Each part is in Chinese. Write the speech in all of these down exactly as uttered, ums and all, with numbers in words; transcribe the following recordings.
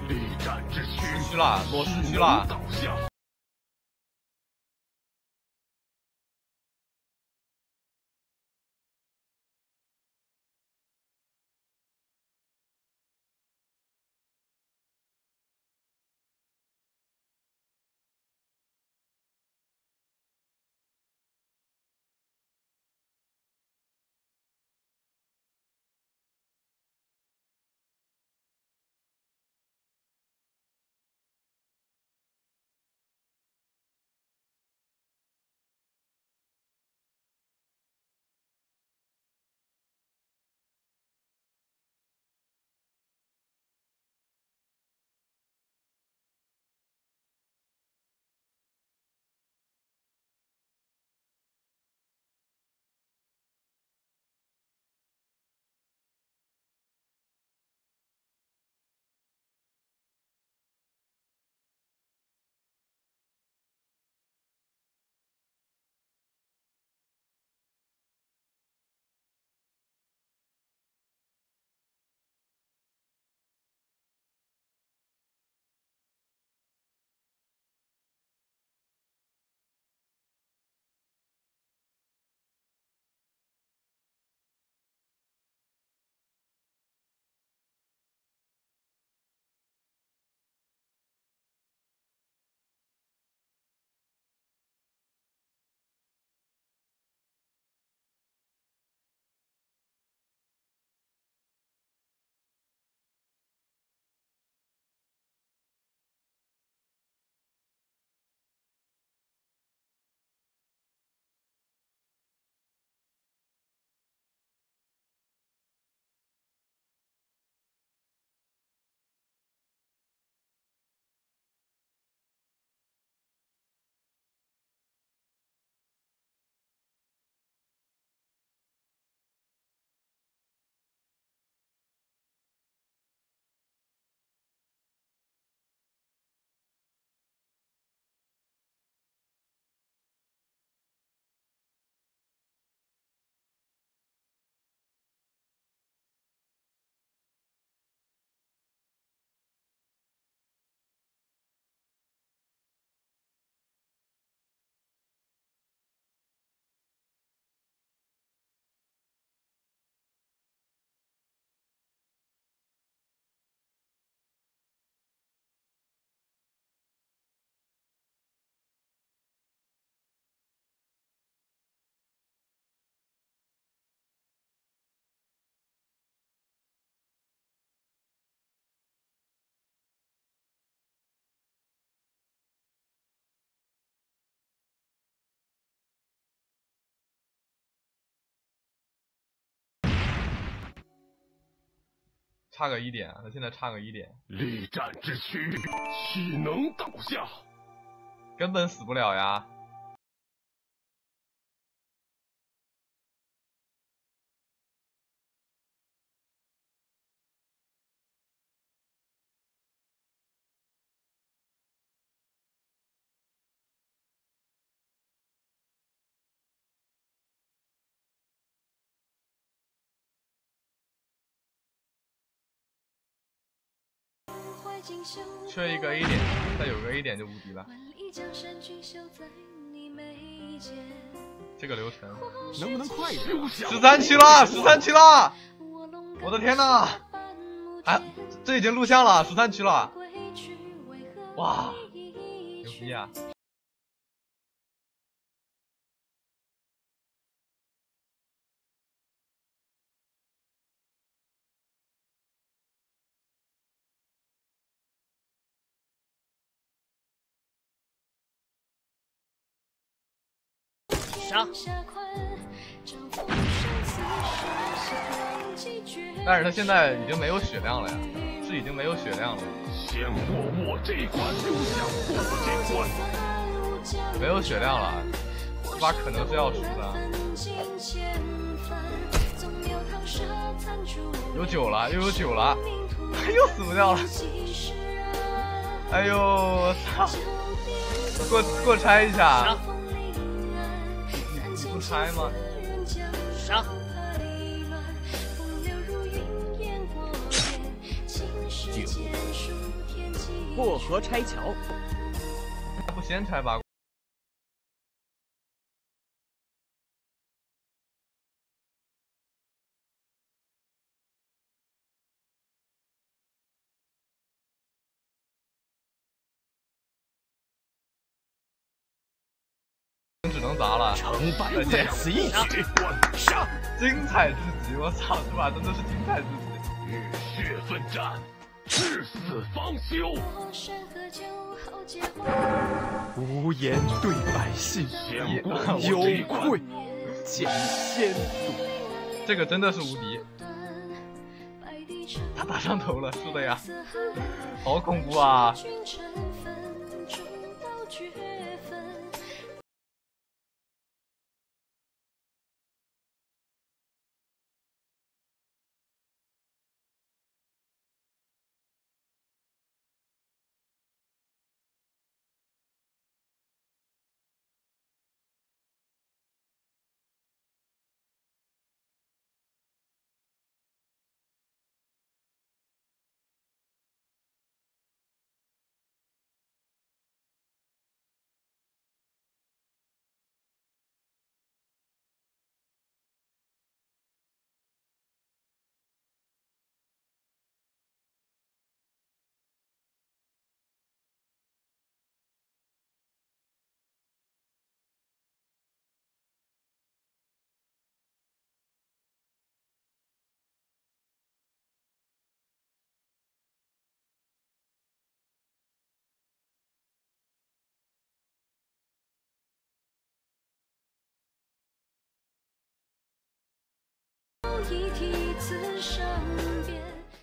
市区了，落市区了。差个一点，他现在差个一点。 力战之躯，岂能倒下？ 根本死不了呀！缺一个 A 点，再有个 A 点就无敌了。这个流程能不能快一点？ 十三期了，十三期了！我的天哪！哎，这已经录像了，十三期了！哇，牛逼啊！ 上。 但是他现在已经没有血量了呀，是已经没有血量了。 先过我这一关，休想过我这关。 没有血量了，这把可能是要输的。有酒了，又有酒了，又死不掉了。哎呦，我操！给我给我拆一下。你不拆吗？ 上。 九。 过河拆桥， 不先拆吧？只能砸了， 成败在此一举。杀！ 精彩至极！我操，这把真的是精彩至极！ 浴血奋战，至死方休。 无言对百姓，有愧见先祖。 这个真的是无敌！他打上头了，是的呀，好恐怖啊！ 一体自生变。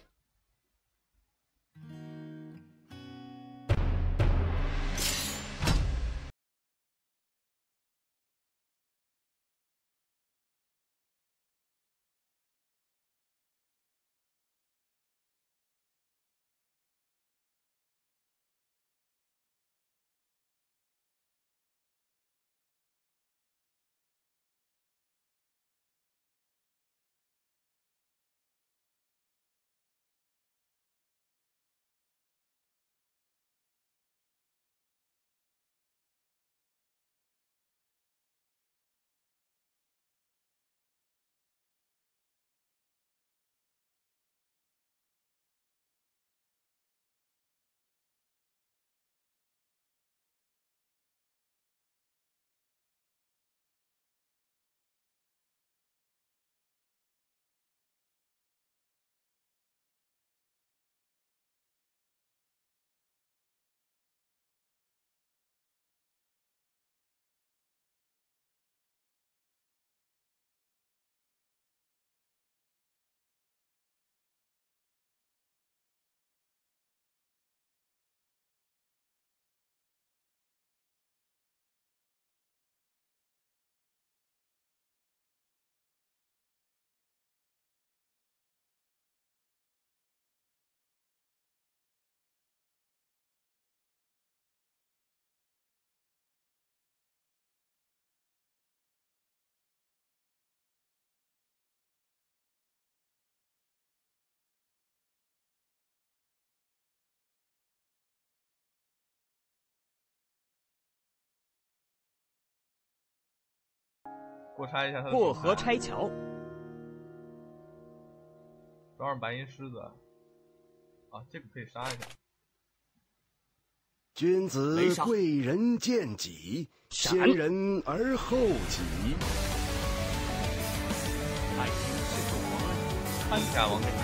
过拆一下他的过河拆桥， 双耳白银狮子啊，这个可以杀一下。 君子贵人见己，先人而后己。 爱听是种王恩， 看一下王给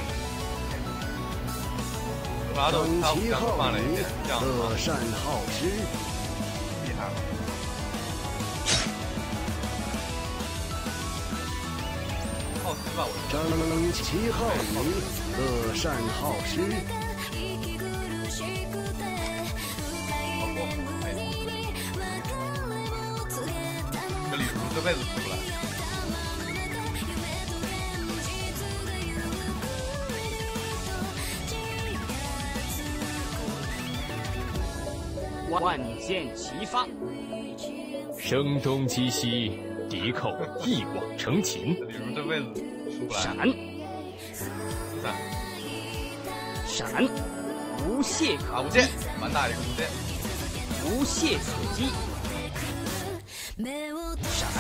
他都整齐刚好放了一礼， 点，这样乐善好施， 厉害了。好奇吧，我整齐好礼，乐善好施。 好过，哎，这李叔这辈子出不来。 万箭齐发， 声东击西，敌寇一网成擒。 李叔这辈子出不来。 闪闪， 闪， 无懈啊， 可击无界，，蛮大一个无界。 无懈可击，闪，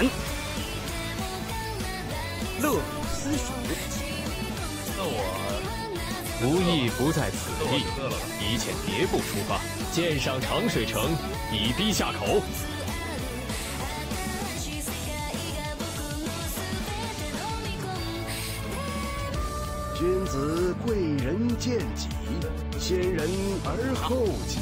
乐不思蜀， 那我无意不在此那我地， 就乐了。 一切别步出发，剑上长水城，以逼下口。 君子贵人贱己，先人而后己。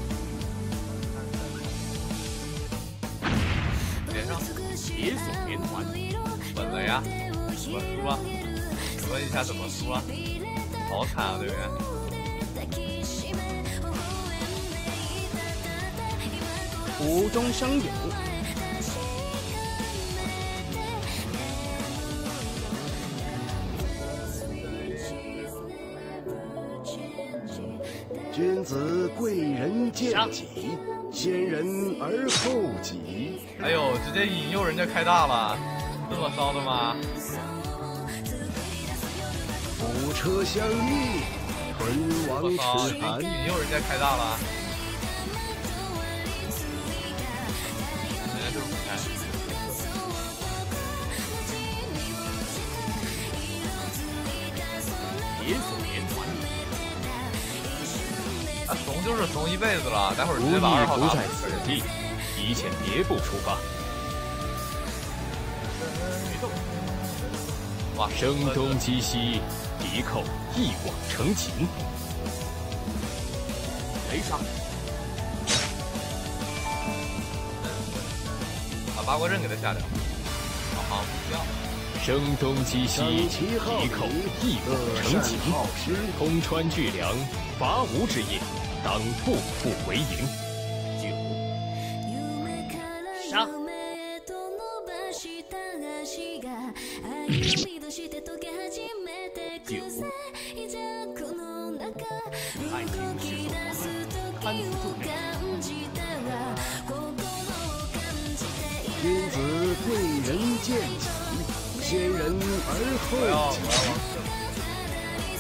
连上， 铁索连环， 稳了呀，怎么输了？问一下怎么输了？好惨啊，对不对？ 无中生有， 君子贵人贱己，先人而后己。 哎呦，直接引诱人家开大了，这么骚的吗？ 虎车相依，唇这亡么骚， 齿寒。 引诱人家开大了。人家就是不开。 铁索连环， 啊，怂就是怂一辈子了，待会儿直无意接把二号打不在死此地，一切别步出发。 哇， 声东击西，敌寇一网成擒。雷杀， 把八卦阵给他下掉。好好，不要。 声东击西， 张旗号敌寇礼， 一网乐善成擒。 好施。 空川巨梁，伐吴之夜，当步步为营。九， 杀， 九，爱情是座华，看不住内。 君子贵人贱己，先人而我要后我己。 要往这。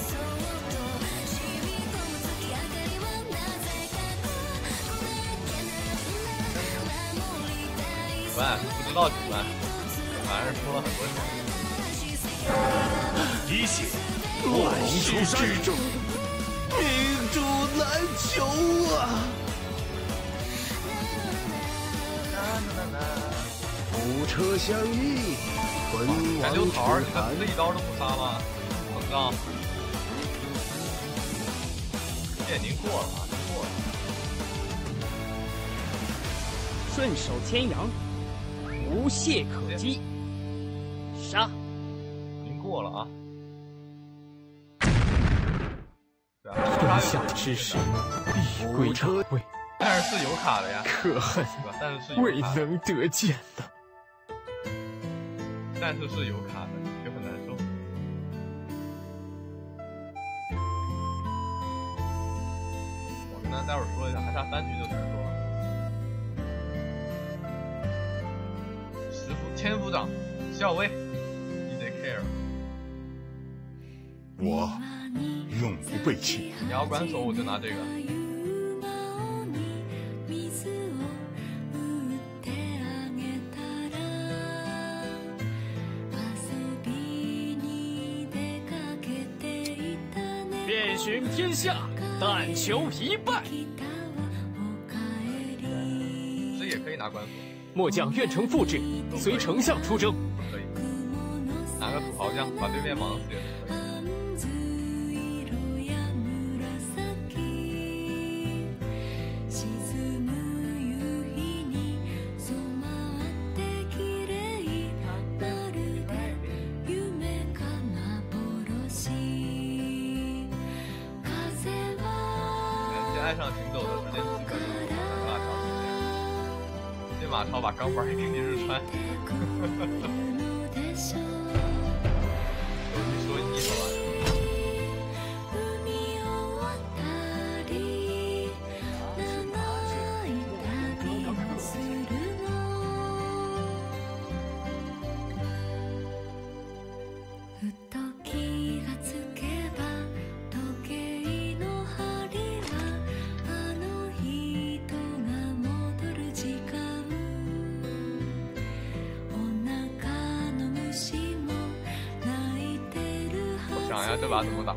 几万不知道几万，反正出了很多钱。 一血万世之中，命主难求啊！虎车相依，唇赶溜亡桃儿， 齿寒你看。这一刀都不杀了，膨胀。这已经过了啊，过了。 顺手牵羊，无懈可击，杀， 已经过了啊。对啊， 天下之事，必归大魏， 但是是有卡的呀， 可恨对吧？但是是未有卡的， 能得见的。 但是是有卡的，就很难受。我跟他待会儿说一下，还差三局就成说了。十副千夫长，校尉 ，D J Care， 我永不背弃。 你要管手我就拿这个。 遍寻天下，但求一败。 这也可以拿关锁， 末将愿承父志，随丞相出征。 可以。拿个土豪将把对面忙死也是可以。爱上行走的时间基本就是马超时间，这马超把钢板给你日穿，你说一头啊？ 下这把怎么打。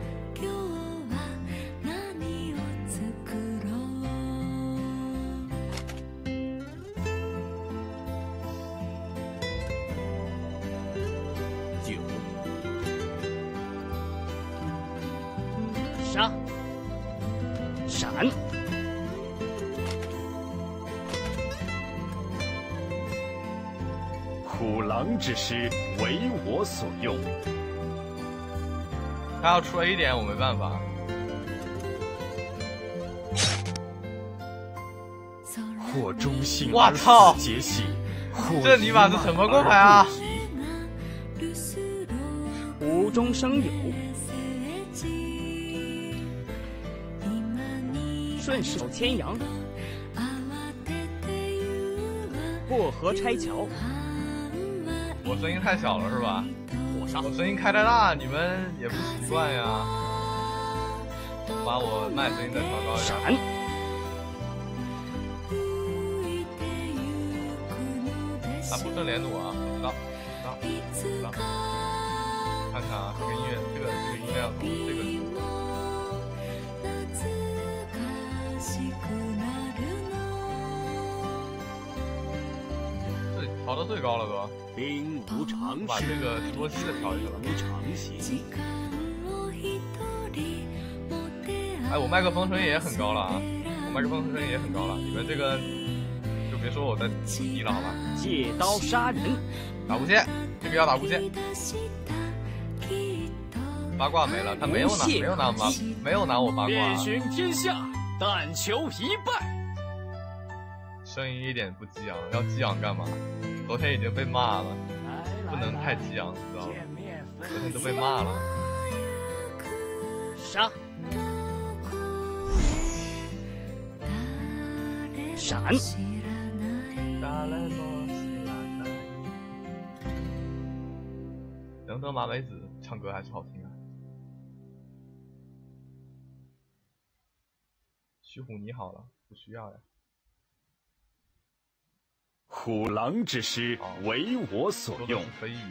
九，杀，闪， 虎狼之师为我所用。 他要出 A 点，我没办法。 或忠信我操！ 结系， 这尼玛是什么过牌啊？ 无中生有，顺手牵羊，过河拆桥， 我声音太小了是吧？ 火烧我声音开太大，你们也不习惯呀。把我麦声音再调高一闪， 点。打不正连弩啊！我知道，知道，知道。看看啊，这个音乐，这个这个音量从这个。这调到最高了都。 兵无常势， 把这个直播机的调一下吧。 无常行。 哎，我麦克风声音也很高了啊！我麦克风声音也很高了，你们这个就别说我在低了，好吧？ 借刀杀人， 打无限，这个要打无限。八卦没了，他没有拿，没有拿八，没有拿我八卦。 遍寻天下，但求一败。 声音一点不激昂，要激昂干嘛？昨天已经被骂了，不能太激昂，知道吗？昨天都被骂了。 杀，闪， 能得马梅子唱歌还是好听啊。徐虎你好了，不需要呀。 虎狼之师为我所用。 可以。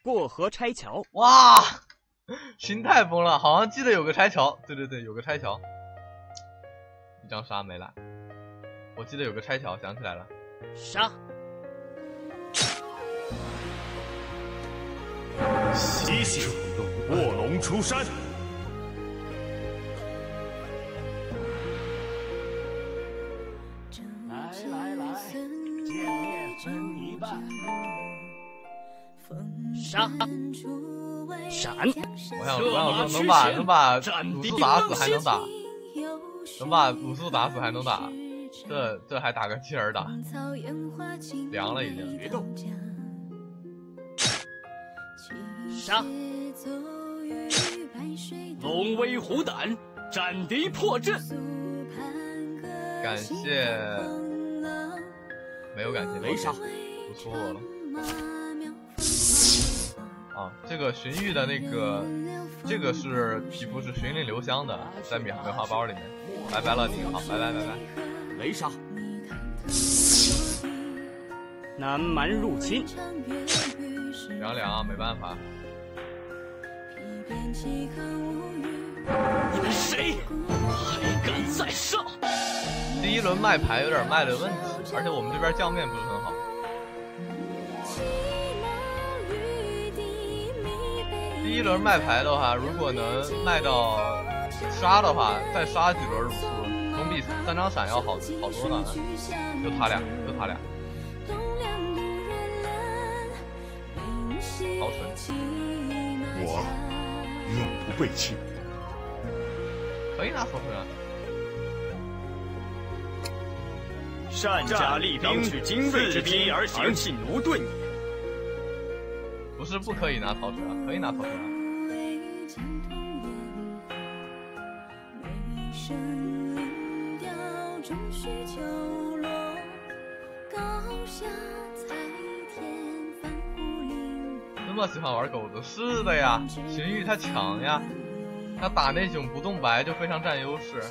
过河拆桥。 哇，心态崩了，好像记得有个拆桥，对对对，有个拆桥。一张沙没来，我记得有个拆桥，想起来了。 杀。 西行，卧龙出山。 来来来，见面分一半。杀！闪！ 我想，我想说，能把能把鲁肃打死还能打，能把鲁肃打死还能打，这这还打个气儿打，凉了已经。 决斗！杀！龙威虎胆，斩敌破阵。 感谢，没有感谢， 雷杀， 不说我了。啊，这个荀彧的那个，这个是皮肤是荀令留香的，在棉棉花包里面。拜拜了你，好，拜拜拜拜。 雷杀。南蛮入侵。 凉凉啊，没办法。 你们谁还敢再上？ 第一轮卖牌有点卖的问题，而且我们这边酱面不是很好。第一轮卖牌的话，如果能卖到杀的话，再杀几轮鲁肃，总比三张闪要好好多呢。就他俩，就他俩。曹纯， 我永不背弃。 可以拿曹纯啊。 善驾厉兵，伺机而行，而信奴钝也。 不是不可以拿曹纯啊，可以拿曹纯啊。这么喜欢玩狗子？是的呀，荀彧他强呀，他打那种不动白就非常占优势。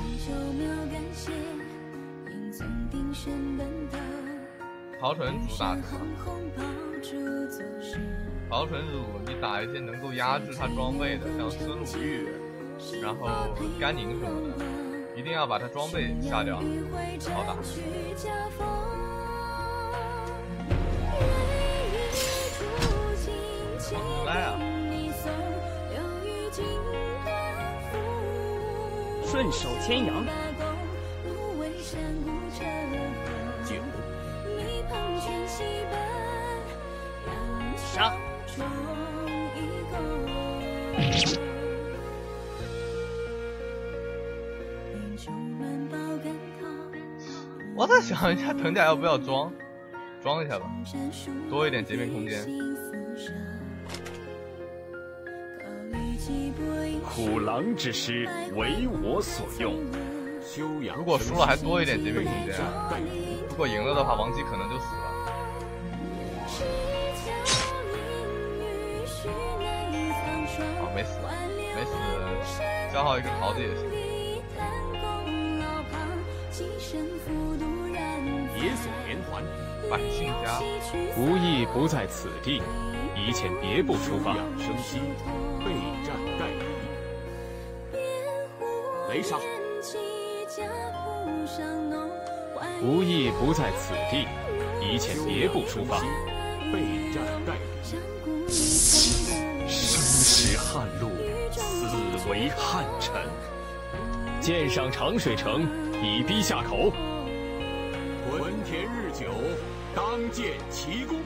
曹纯主打什么？曹纯主你打一些能够压制他装备的，像孙鲁豫，然后甘宁什么的，一定要把他装备下掉，好打。来啊！ 顺手牵羊。九。杀！ 我再想一下，藤甲要不要装？装一下吧，多一点截面空间。 虎狼之师为我所用， 如果输了还多一点截面空间啊！如果赢了的话，王姬可能就死了。好，没死，没死，消耗一个桃子也行。 野索连环， 百姓家， 无意不在此地，宜遣别部出发。 生息，备战待敌。 雷杀。 无意不在此地，宜遣别部出发。 备战待敌。 生时汉路，死为汉臣。剑上长水城，以逼下口。 屯田日久，当见奇功。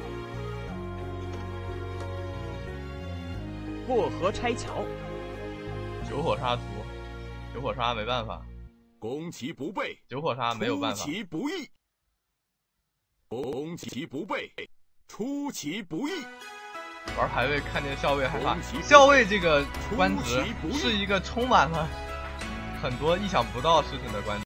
过河拆桥。 九火杀族，九火杀没办法。 攻其不备， 九火杀没有办法。 出其不意，攻其不备，出其不意。 玩排位看见校尉害怕，校尉这个官职是一个充满了很多意想不到事情的官职。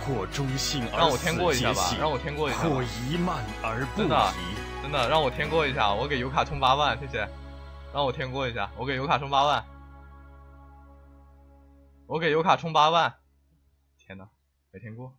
或忠信而让我添过一下吧， 死节让我添过一下吧。 或疑慢而不真的疑。 真的让我添过一下，我给油卡充八万，谢谢。让我添过一下，我给油卡充八万，我给油卡充八万。天哪，没添过。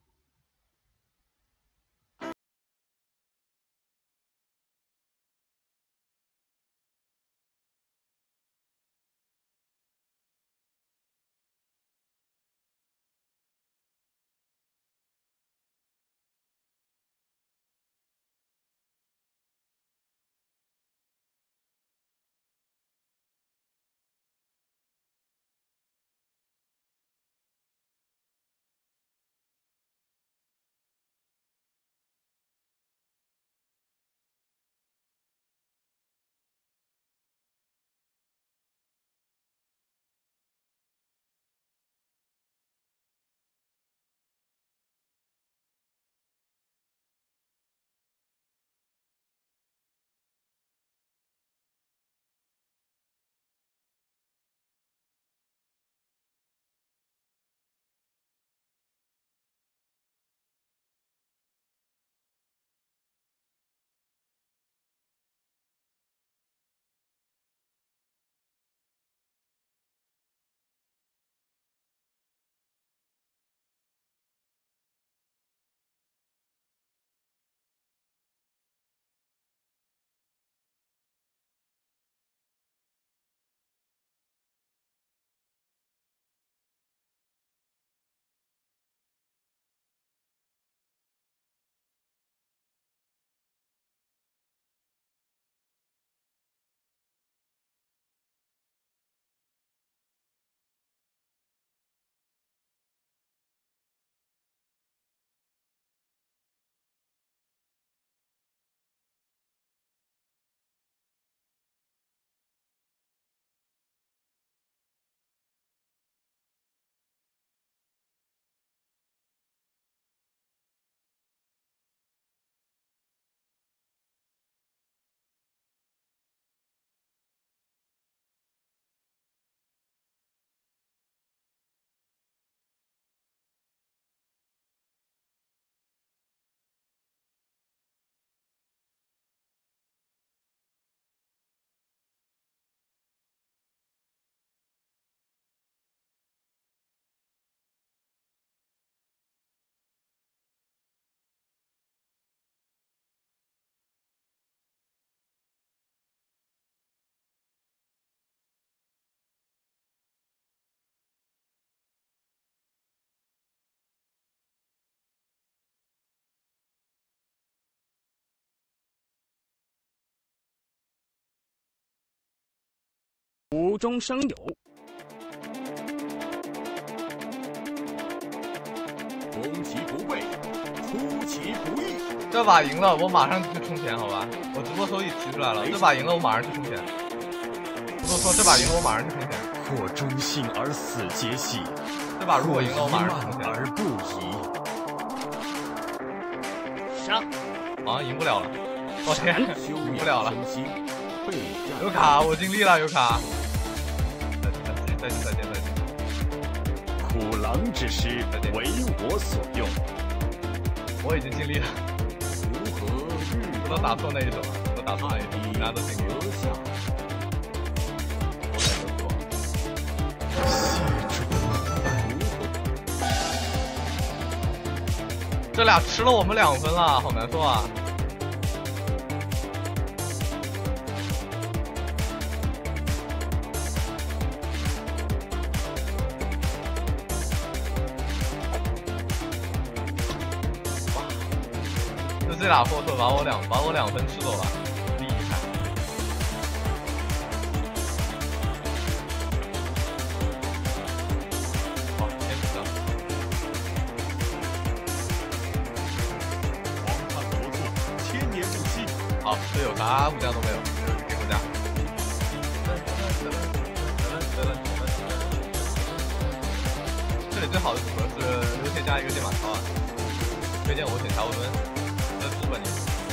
无中生有。 攻其不备，出其不意。 这把赢了，我马上去充钱，好吧？我直播收益提出来了，这把赢了，我马上去充钱。不多说，这把赢了，我马上去充钱。 或忠信而死节系， 这把如果赢了，我马上去充钱。 而不疑。 杀！ 好像赢不了了，抱歉，赢不了了。 备战有卡，我尽力了，有卡。再见，再见，再见。 虎狼之师为我所用， 我已经尽力了。 如何日不能打错那一手啊！不能打错那一手，大家都尽力了。我才能做。这俩吃了我们两分了，好难受啊！这俩货色把我两把我两分吃走了，厉害！好，先死了。 黄汉国策，千年不息。 好，队友啥武将都没有，只有给武将。这里最好的组合是刘谦加一个剑马超啊！推荐我选乔文温。日本你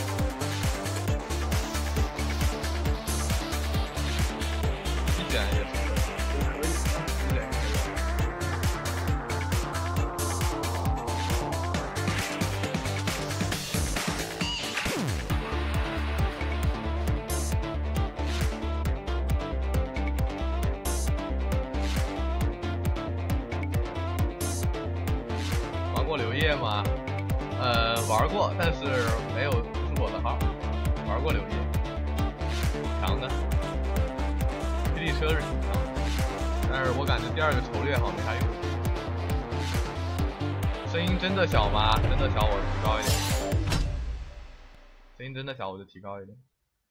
一选也是可以，一选过刘烨吗？呃，玩过，但是没有不是我的号。玩过刘烨，强的，霹雳车是挺强的，但是我感觉第二个筹略好像没啥用。声音真的小吗？真的小，我提高一点。声音真的小，我就提高一点。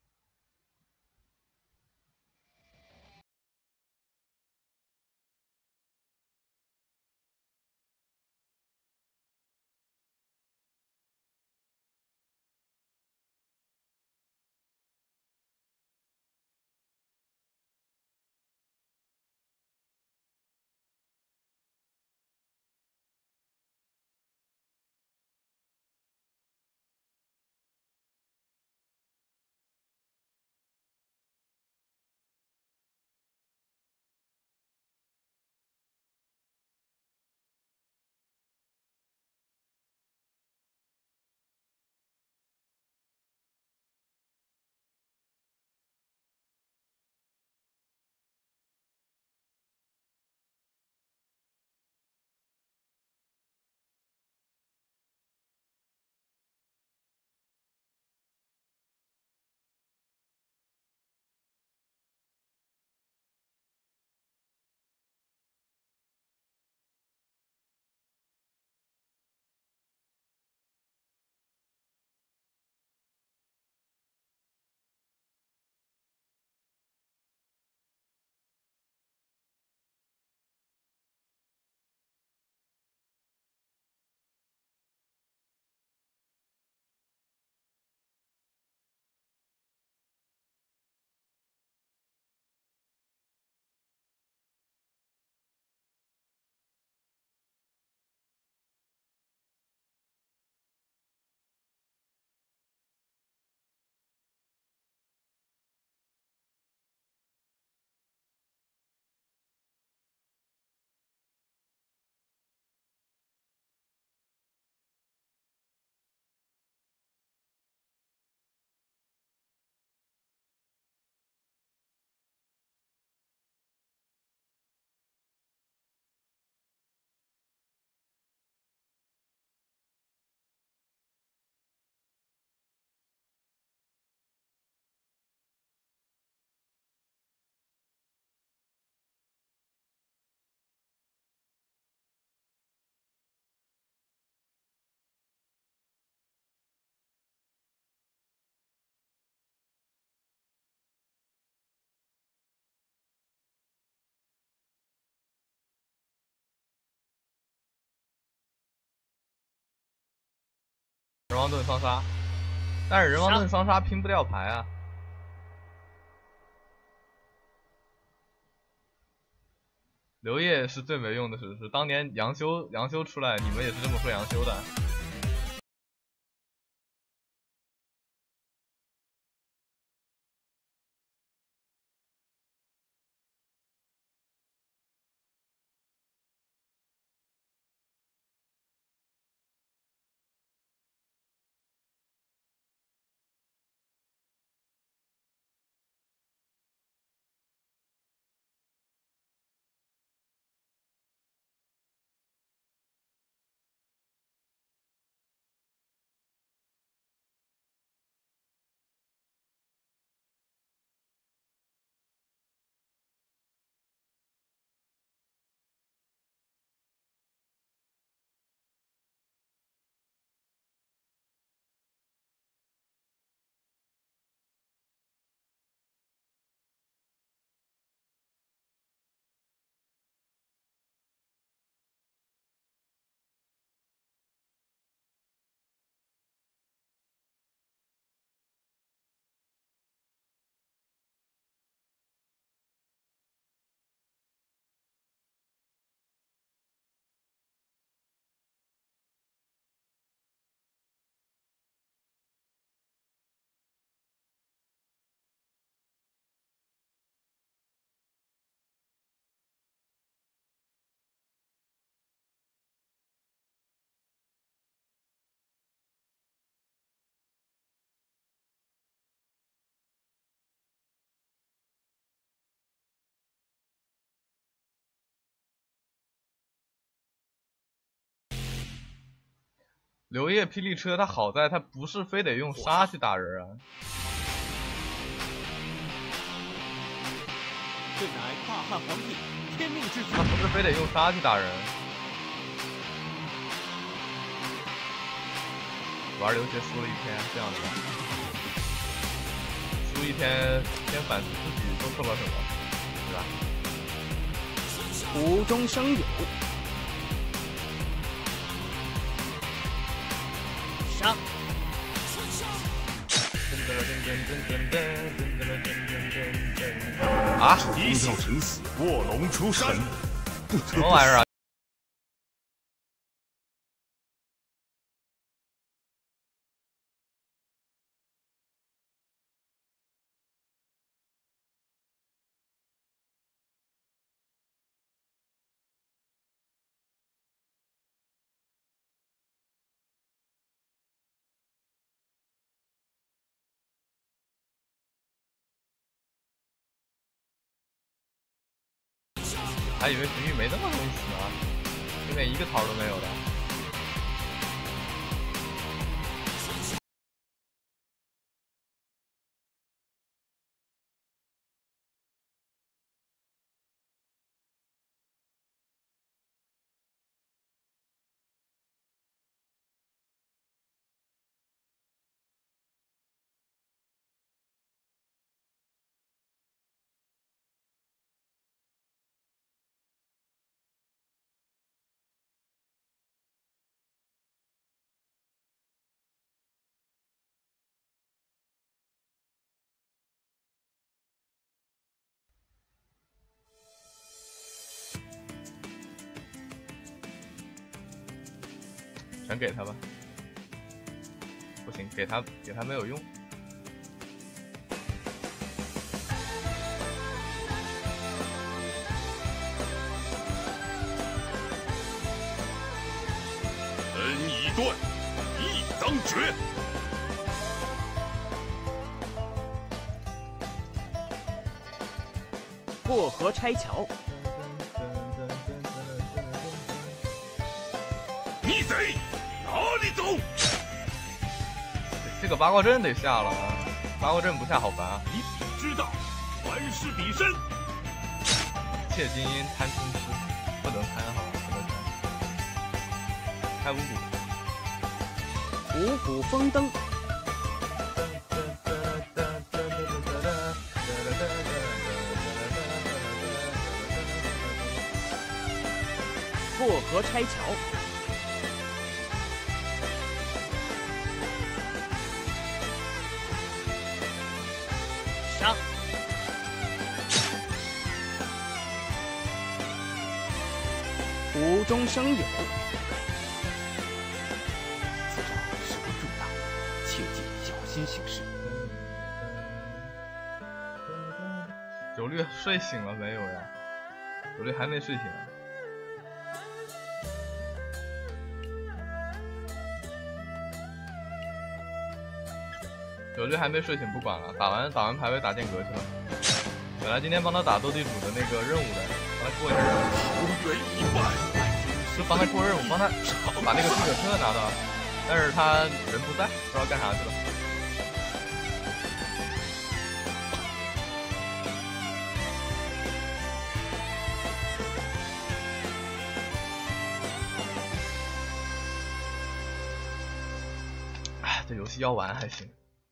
人王盾双杀，但是人王盾双杀拼不掉牌啊。刘烨是最没用的史诗，当年杨修杨修出来，你们也是这么会杨修的。 刘烨霹雳车，他好在他不是非得用杀去打人啊。 这乃大汉皇帝天命之子， 他不是非得用杀去打人。玩游戏输了一天，这样的吧？输一天，先反思自己做错了什么，对吧？ 无中生有。杀！ 啊！ 一笑沉死，卧龙出山， 什么玩意儿啊？还以为神域没那么容易死呢，对面一个桃都没有的。全给他吧，不行，给他给他没有用。 恩已断，义当绝。 过河拆桥。 逆贼！哪里走？ 这个八卦阵得下了啊！八卦阵不下好烦啊！ 以彼之道，还是彼身。 窃金阴贪金师，不能贪好吧？不能贪。开五谷。 五谷丰登。过河拆桥。杀！无中生有。 此招事关重大，切记小心行事。 九律睡醒了没有呀？九律还没睡醒啊。九律还没睡醒，不管了，打完打完排位打剑阁去了。本来今天帮他打斗地主的那个任务的，帮他过一下任务。 无缘一败， 是帮他过任务，帮他把那个记者车拿到，但是他人不在，不知道干啥去了。哎，这游戏要玩还行。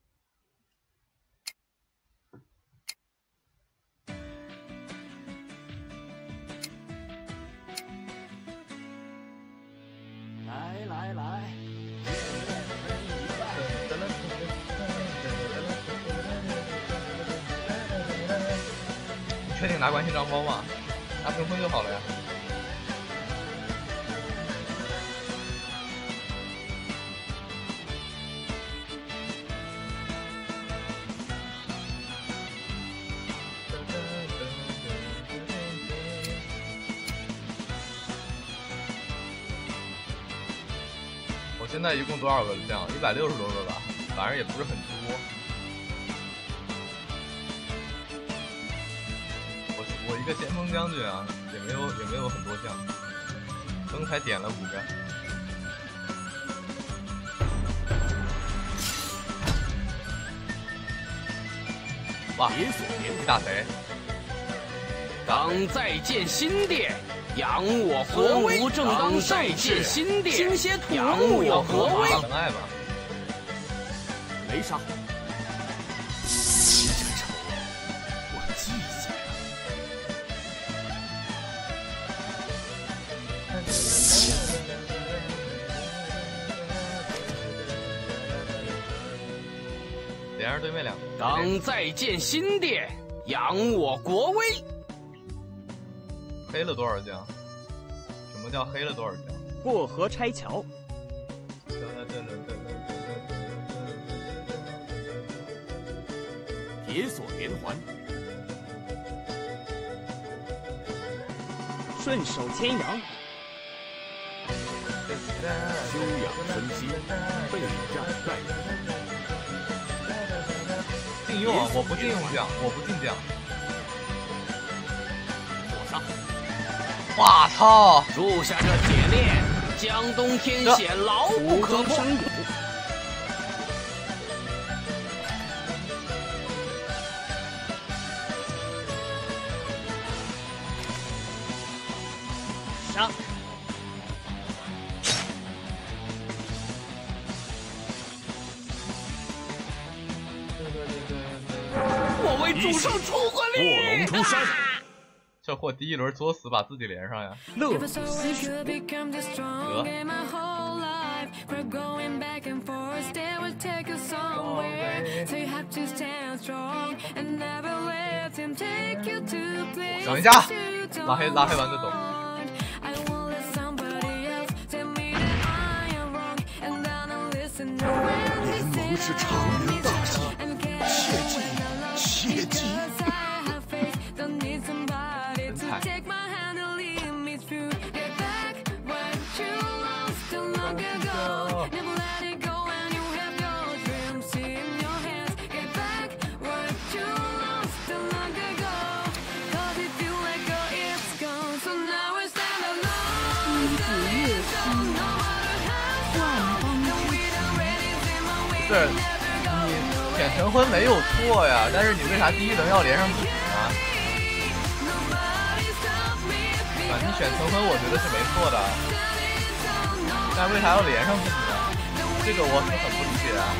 来来来， 你确定拿关心账包吗？拿评分就好了呀。现在一共多少个将？一百六十多个吧，反正也不是很多。我我一个先锋将军啊，也没有也没有很多将，灯才点了五个。 哇， 解锁连你打谁？ 当再建新殿，扬我国威。正当再建新殿，倾斜土木有国威。 能爱吗？ 雷莎。这仇我记下了。 连着对面两个。 当再建新殿，扬我国威。 黑了多少将？什么叫黑了多少将？ 过河拆桥。 解锁连环。 顺手牵羊。 休养生息，备战待援。 禁用啊！我不禁用将，我不禁将。 火杀！ 哇操！ 铸下这铁链，江东天险牢不可破。杀！我为主上出过力！ 卧龙出山。 这货第一轮作死把自己连上呀！ 乐不思蜀。 等一下，拉黑拉黑完就走。 联盟是常人大计，切记切记。 是你选成婚没有错呀，但是你为啥第一轮要连上自己呢？啊，你选成婚我觉得是没错的，但是为啥要连上自己呢？这个我是很不理解啊。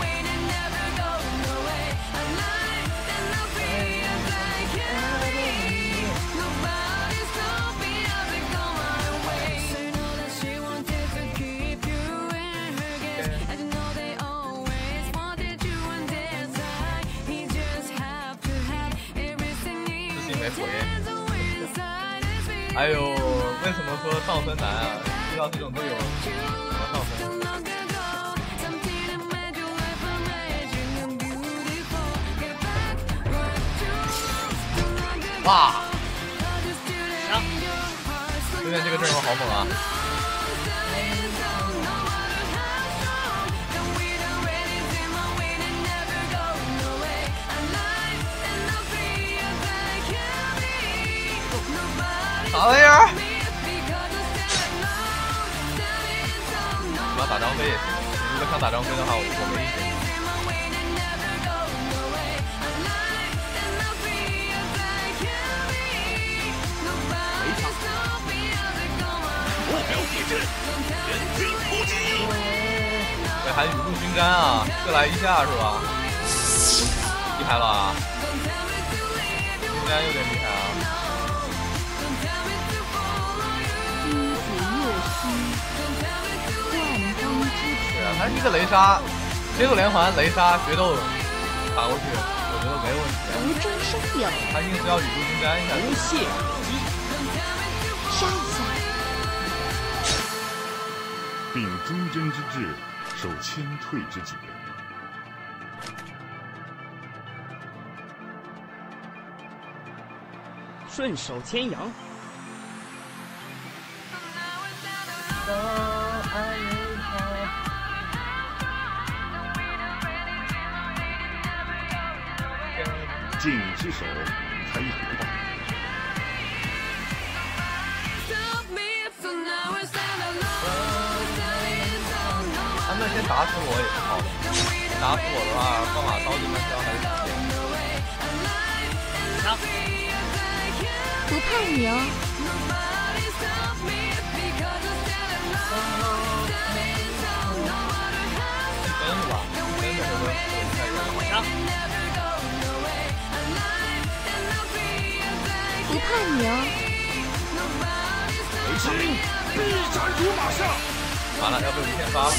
哎呦，为什么说上分难啊？遇到这种队友怎么上分？哇！啊！对面这个阵容好猛啊！啥玩意儿？我要打张飞也行，如果想打张飞的话，我我没意见。 围场，目标铁阵，人军突击。 这还雨露均沾啊，各来一下是吧？厉害了啊！均沾有点厉害啊。对啊，他一个雷杀，节奏连环雷杀决斗打过去，我觉得没问题。 无中生有， 他硬是要雨露均沾一下。 无懈可击， 杀一下。 秉忠贞之志，守谦退之节。 顺手牵羊。 静之手，开火吧。 他们先打死我也是好的，打死我的话，放马刀这边需要还是时间。 上。 不怕你哦。 真是吧？真的是往上。 不怕你哦。 雷星必斩如马上。 完了，要被无限杀了。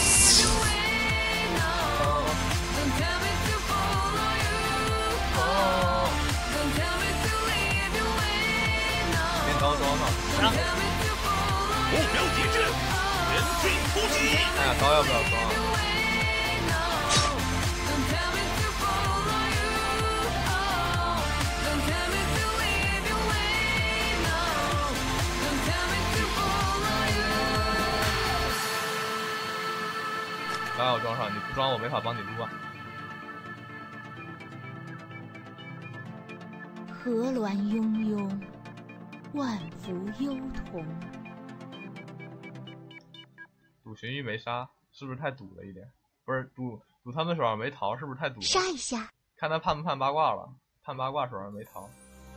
哦。变高装了。 上。 目标解决，全军突击。 哎呀，高要不要装啊？高要装上，你不装我没法帮你撸啊。 河峦悠悠，万福忧同。 赌荀彧没杀，是不是太赌了一点？不是赌赌他们手上没桃，是不是太赌了？ 杀一下。 看他判不判八卦了，判八卦手上没桃。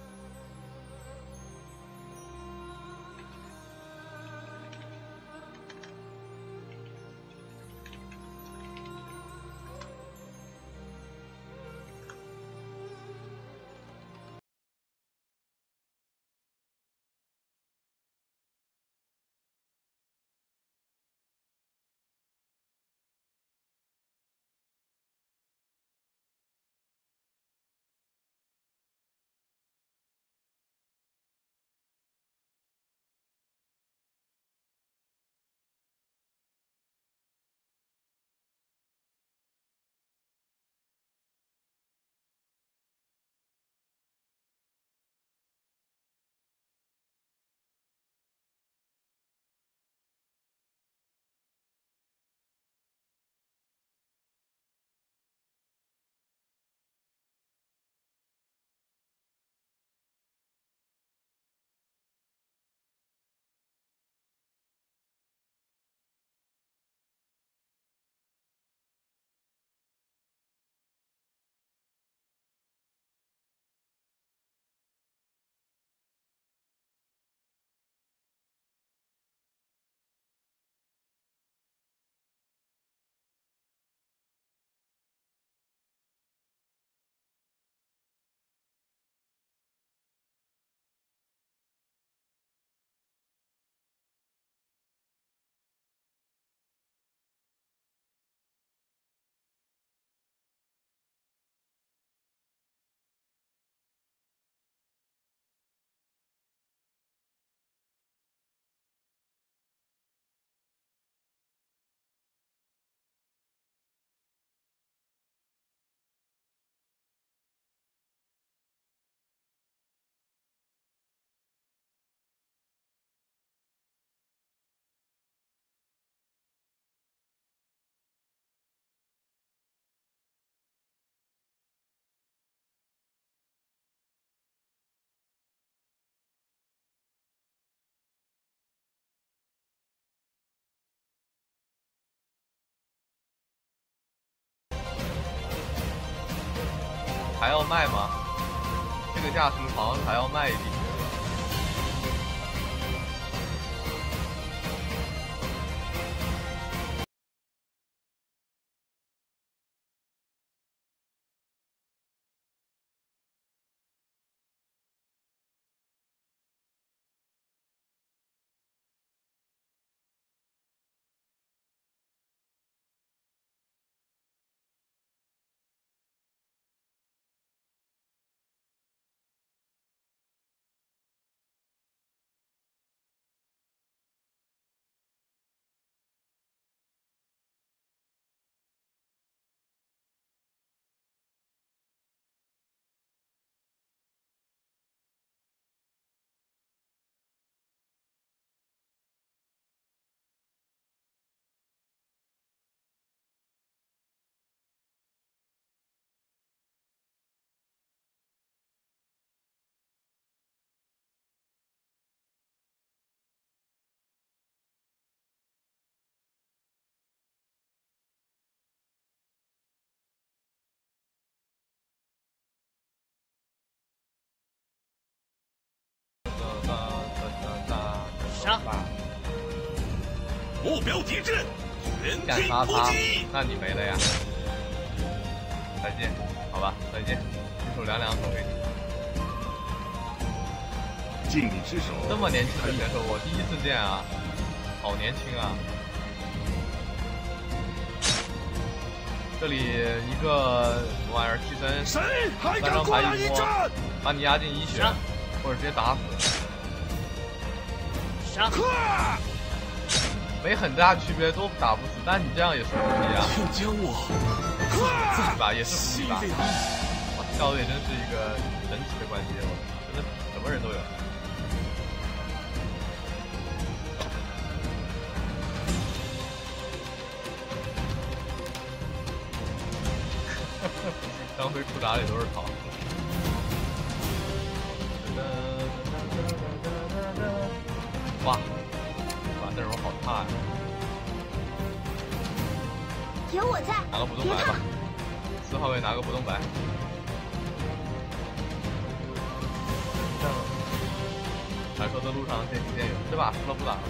还要卖吗？这个价是不是好像还要卖一笔？ 目标提示，全干体杀他突击。， 那你没了呀。再见，好吧，再见。一手两两送给你。 禁止手， 这么年轻的选手，我第一次见啊，好年轻啊！这里一个什么玩意儿替身， 谁还敢三张过来一牌一摸， 战？ 把你压进一血，或者直接打死， 杀！ 没很大区别，都打不死，但你这样也是伏击啊， 请将我对吧？也是伏击吧？ 力哇，跳的也真是一个神奇的关节，我真的什么人都有。张飞裤衩里都是糖。哇，哇，阵容好差呀！ 有我在， 拿个不动白吧，四号位拿个不动白。闪烁的路上渐行渐远，这把输了不打了。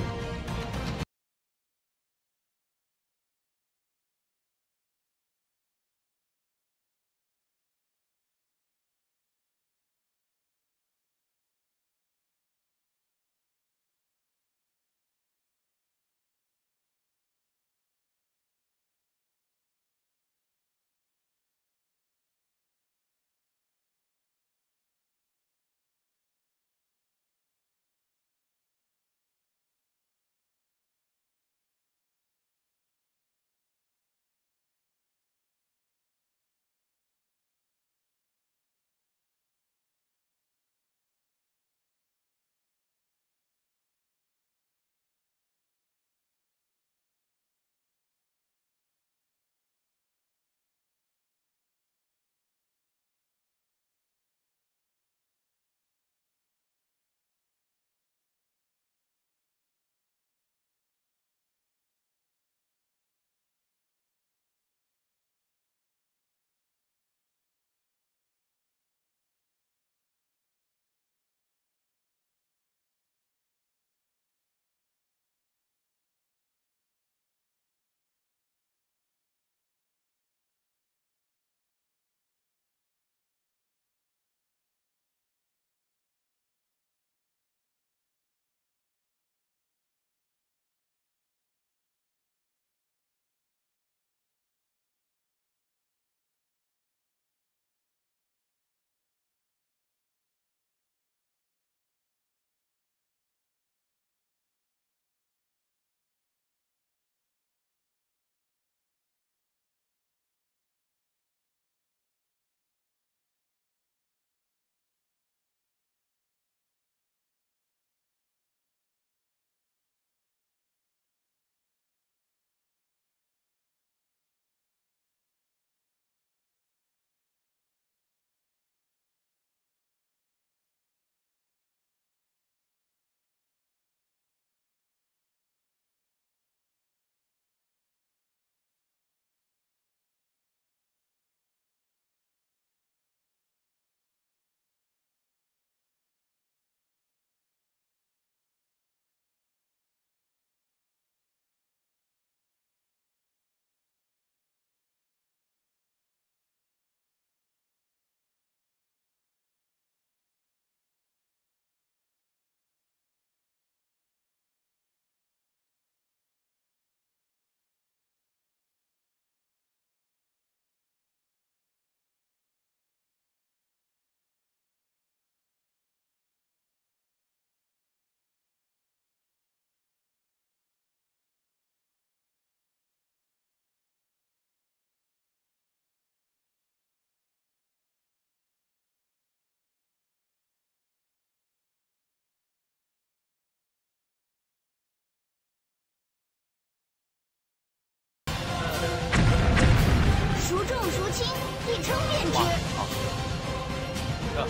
孰重孰轻，一称便知。 好，这。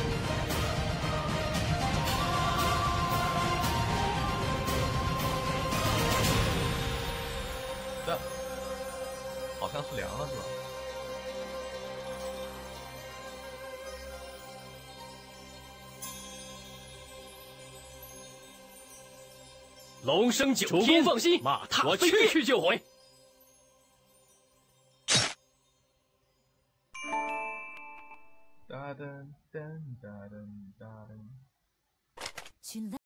这好像是凉了，是吧？ 龙生九天，主公放心，马踏我去去就回。 哒噔噔哒噔哒噔。 请来。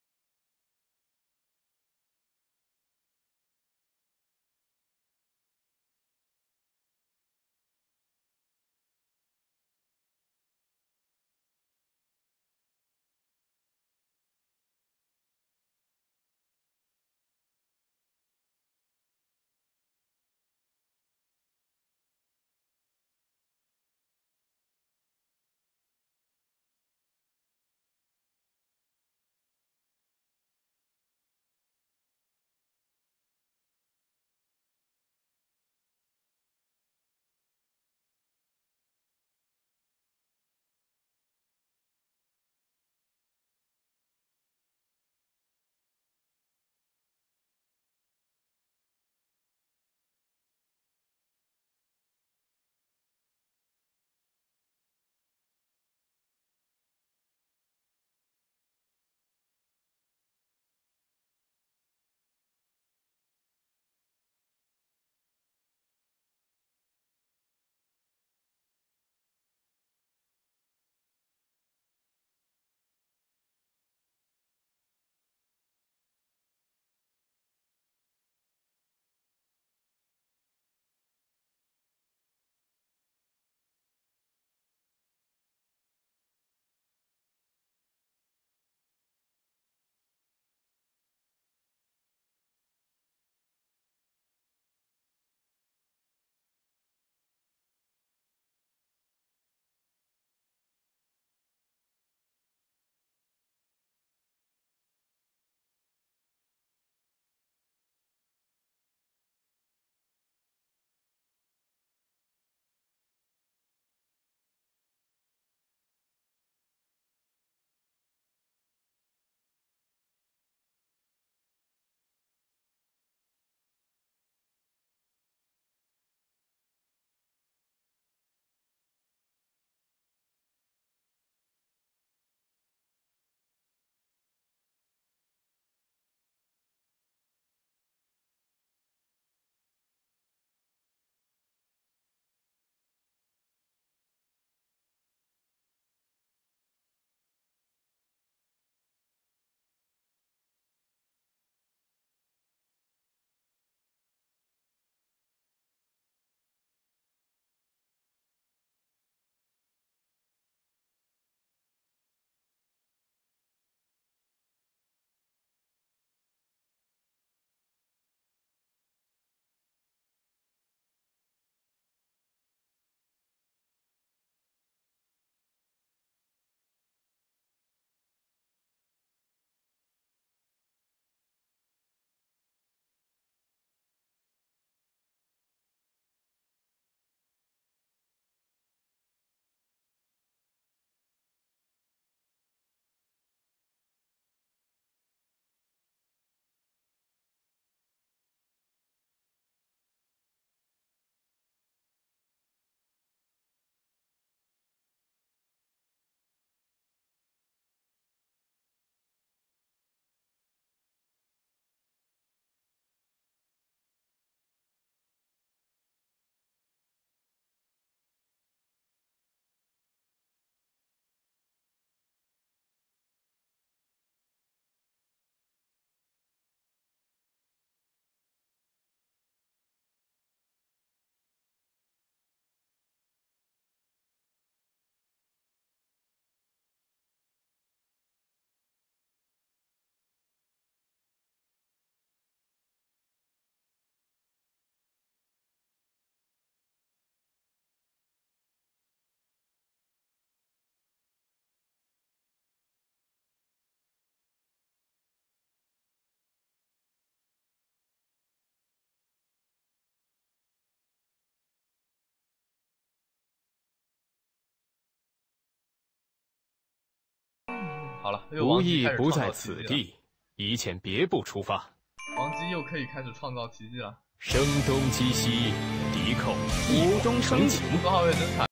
好了， 无意不在此地，宜遣别部出发。 王姬又可以开始创造奇迹了。 声东击西，敌寇一往成情。 多号位真惨。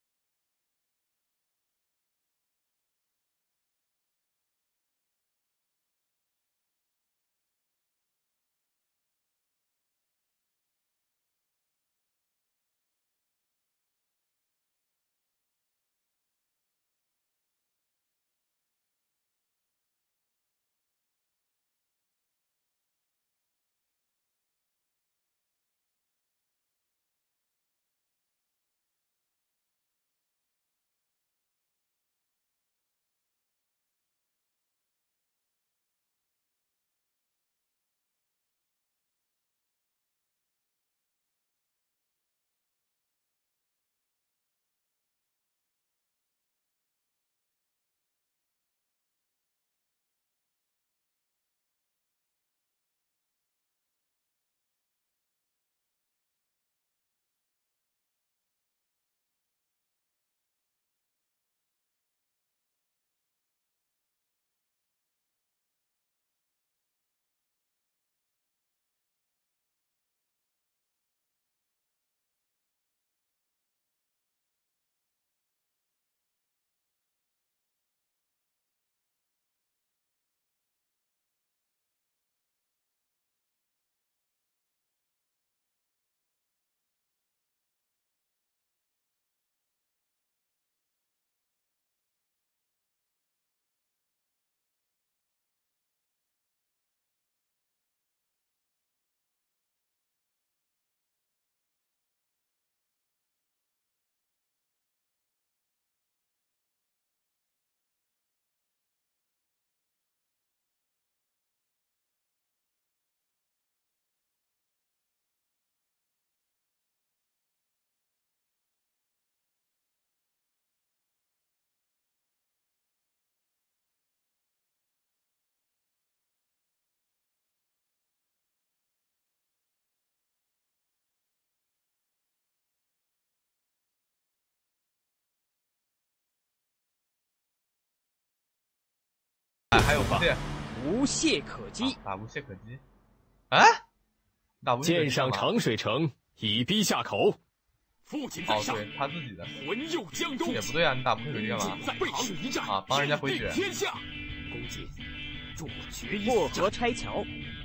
还还有不屑， 无懈可击， 打无懈可击。哎，打无懈可击。 剑上长水城，以逼下口。 父亲在上， 哦，对他自己的。 魂佑江东。 也不对啊，你打无懈可击干嘛？ 背水一战啊，帮人家回血。 天下，公瑾，助我决一过河拆桥。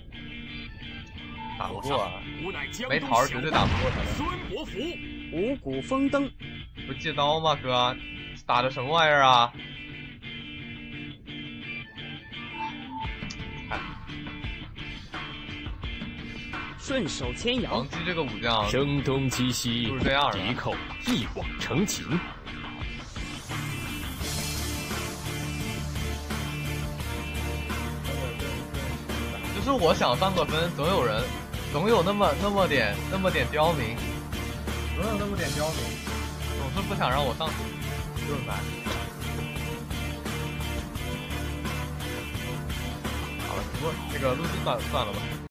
打不过啊，没桃绝对打不过他的。 孙伯符， 五谷丰登。 不借刀吗，哥？打的什么玩意儿啊？ 顺手牵羊。 王姬这个武将， 声东击西， 就是这样的。 敌寇一网成擒。 就是我想上个分，总有人，总有那么那么点那么点刁民，总有那么点刁民，总是不想让我上去，就是难。好了，不过那个录制算算了吧。